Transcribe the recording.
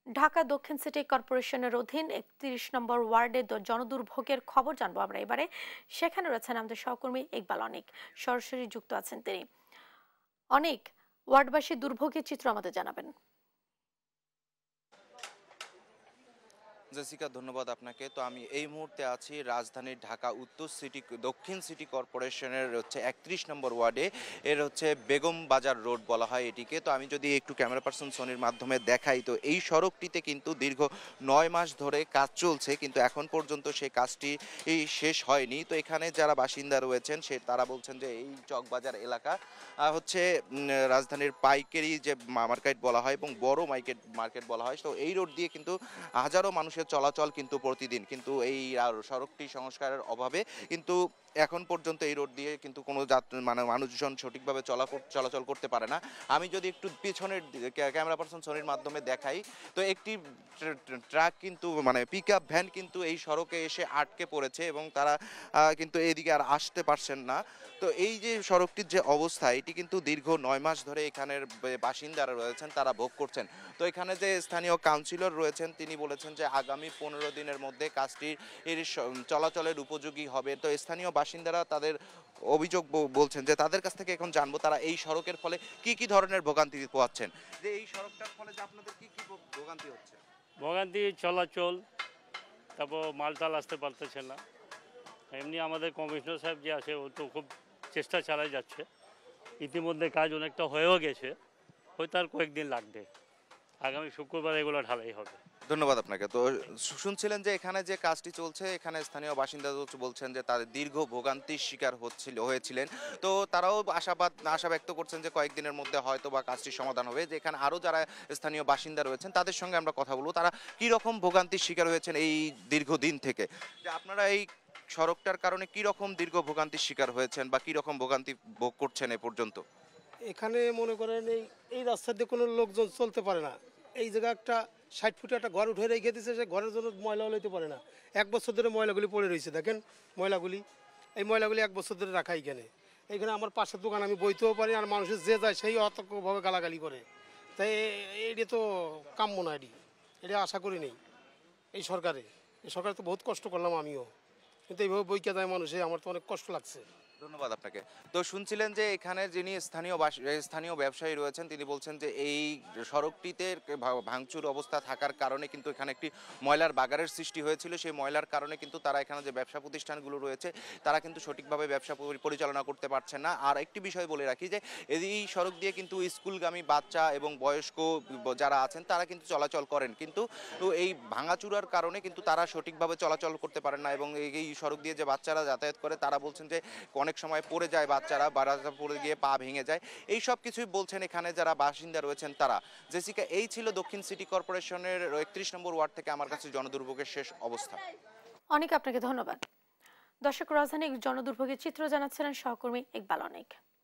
ঢাকা দক্ষিণ সিটি কর্পোরেশনের অধীন ৩১ নম্বর ওয়ার্ডে জনদুর্ভোগের খবর জানবো আমরা এবারে। সেখানে রয়েছেন আমাদের সহকর্মী ইকবাল অনেক, সরাসরি যুক্ত আছেন তিনি। অনেক, ওয়ার্ডবাসীর দুর্ভোগের চিত্র আমাদের জানাবেন। জেসিকা, ধন্যবাদ আপনাকে। তো আমি এই মুহূর্তে আছি রাজধানীর ঢাকা দক্ষিণ সিটি কর্পোরেশনের ৩১ নম্বর ওয়ার্ডে। এর বেগম বাজার রোড বলা হয় এটিকে। তো আমি যদি একটু ক্যামেরা পার্সন সোনির মাধ্যমে দেখাই, তো এই সড়কটিতে কিন্তু দীর্ঘ ৯ মাস ধরে কাজ চলছে, কিন্তু এখন পর্যন্ত সেই কাজটি শেষ হয়নি। তো এখানে যারা বাসিন্দা রয়েছেন তারা বলছেন যে এই চকবাজার এলাকা রাজধানীর পাইকারি যে মার্কেট বলা হয় এবং বড় মার্কেট বলা হয়। তো এই রোড দিয়ে কিন্তু হাজারো মানুষের চলাচল কিন্তু প্রতিদিন, কিন্তু এই সড়কটি সংস্কারের অভাবে কিন্তু এখন পর্যন্ত এই রোড দিয়ে কিন্তু কোনো মানুষজন সঠিকভাবে চলাচল করতে পারে না। আমি যদি একটু পিছনের ক্যামেরা পার্সন সোনির মাধ্যমে দেখাই, তো একটি ট্রাক কিন্তু পিকআপ ভ্যান কিন্তু এই সড়কে এসে আটকে পড়েছে এবং তারা কিন্তু এদিকে আর আসতে পারছেন না। তো এই যে সড়কটির যে অবস্থা, এটি কিন্তু দীর্ঘ ৯ মাস ধরে এখানের বাসিন্দারা রয়েছেন, তারা ভোগ করছেন। তো এখানে যে স্থানীয় কাউন্সিলর রয়েছেন, তিনি বলেছেন যে আগামী ১৫ দিনের মধ্যে কাজটি চলাচলের উপযোগী হবে। তো স্থানীয় বাসিন্দারা তাদের অভিযোগ বলছেন যে তাদের কাছ থেকে এখন জানবো তারা এই সড়কের ফলে কি কি ধরনের ভোগান্তি পোহাচ্ছেন। যে এই সড়কটার ফলে যে আপনাদের কি কি ভোগান্তি হচ্ছে? ভোগান্তি চলাচল, তারপর মালটাল আসতে পারতেছে না। এমনি আমাদের কমিশনার সাহেব যে আছে, ও তো খুব চেষ্টা চালাই যাচ্ছে। ইতিমধ্যে কাজ অনেকটা হয়েও গেছে, হয়তো আর কয়েকদিন লাগবে। আগামী শুক্রবার এগুলো ঢালাই হবে। ধন্যবাদ আপনাকে। তো শুনছিলেন যে এখানে যে কাজটি চলছে, এখানে স্থানীয় বাসিন্দা বলছেন যে তাদের দীর্ঘ ভোগান্তির শিকার হয়েছিলেন। তো তারাও আশা ব্যক্ত করছেন যে কয়েকদিনের মধ্যে হয়তো বা কাজটি সমাধান হবে। যে এখানে আরও যারা স্থানীয় বাসিন্দা রয়েছেন তাদের সঙ্গে আমরা কথা বলবো, তারা কি রকম ভোগান্তির শিকার হয়েছেন এই দীর্ঘদিন থেকে। যে আপনারা এই সড়কটার কারণে কি রকম দীর্ঘ ভোগান্তির শিকার হয়েছেন বা কি রকম ভোগান্তি ভোগ করছেন এ পর্যন্ত? এখানে মনে করেন এই রাস্তা দিয়ে কোনো লোকজন চলতে পারে না। এই জায়গা একটা ৬০ ফুটে একটা ঘর উঠে রেখে দিয়েছে, সে ঘরের জন্য ময়লা লইতে পারে না। ১ বছর ধরে ময়লাগুলি পড়ে রয়েছে, দেখেন ময়লাগুলি। এই ময়লাগুলি ১ বছর ধরে রাখা এখানে আমার পাশের দোকান, আমি বইতেও পারি, আর মানুষের যে যায় সেই অতর্কভাবে গালাগালি করে। তাই এটা তো কাম্য না, এটা আশা করি নেই এই সরকারে তো বহুত কষ্ট করলাম আমিও, কিন্তু এইভাবে বইকে যায় মানুষে, আমার তো অনেক কষ্ট লাগছে। ধন্যবাদ আপনাকে। তো শুনছিলেন যে এখানে যিনি স্থানীয় ব্যবসায়ী রয়েছেন, তিনি বলছেন যে এই সড়কটিতে ভাঙচুর অবস্থা থাকার কারণে কিন্তু এখানে একটি ময়লার বাগারের সৃষ্টি হয়েছিল। সেই ময়লার কারণে কিন্তু তারা এখানে যে ব্যবসা প্রতিষ্ঠানগুলো রয়েছে, তারা কিন্তু সঠিকভাবে ব্যবসা পরিচালনা করতে পারছেন না। আর একটি বিষয় বলে রাখি যে এই সড়ক দিয়ে কিন্তু স্কুলগামী বাচ্চা এবং বয়স্ক যারা আছেন তারা কিন্তু চলাচল করেন, কিন্তু এই ভাঙাচুরার কারণে কিন্তু তারা সঠিকভাবে চলাচল করতে পারেন না। এবং এই সড়ক দিয়ে যে বাচ্চারা যাতায়াত করে, তারা বলছেন যে অনেক সময় পড়ে যায় বাচ্চারা, পড়ে গিয়ে পা ভেঙে যায়। এই সব কিছুই বলছেন এখানে যারা বাসিন্দা রয়েছেন তারা। জেসিকা, এই ছিল দক্ষিণ সিটি কর্পোরেশনের ৩১ নম্বর ওয়ার্ড থেকে আমার কাছে জনদুর্ভোগের শেষ অবস্থা। অনেক আপনাকে ধন্যবাদ। দর্শক, রাজধানী জনদুর্ভোগের চিত্র জানাচ্ছিলেন সহকর্মী ইকবাল অনেক।